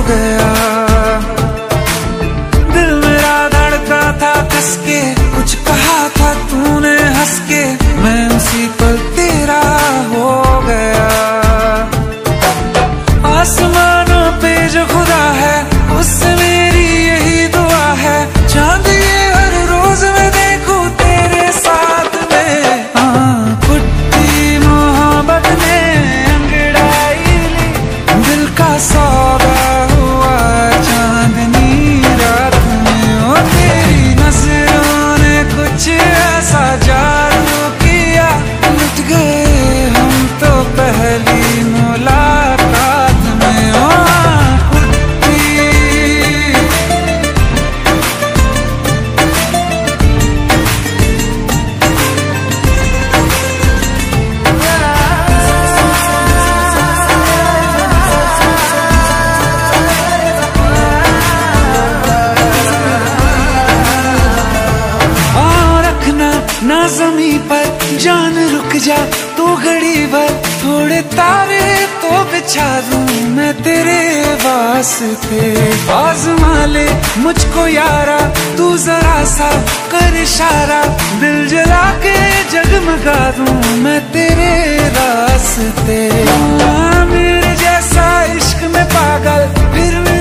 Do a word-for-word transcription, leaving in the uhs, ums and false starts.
गया। दिल मेरा धड़का था कस के, कुछ कहा था तूने हंस के, मैं उसी पल तेरा हो गया। आसमानों पे जो खुदा है उससे मेरी यही दुआ है, चांद ये हर रोज मैं देखूं तेरे साथ में। हाँ, कुट्टी मोहब्बत ने अंगड़ाई ली, दिल का सौदा हुआ चांदनी रात में। ओ तेरी नजरों ने कुछ ऐसा जादू किया, लुट गए हम तो पहली मुलाकात में। ओ ना ज़मीं पर जान रुक जा तू घड़ी भर, थोड़े तारे तो बिछा दूं मैं तेरे वास्ते। आज़मा ले मुझको यारा तू जरा सा कर इशारा, दिल जला के जगमगा दूं मैं तेरे रास्ते। मेरे जैसा इश्क में पागल फिर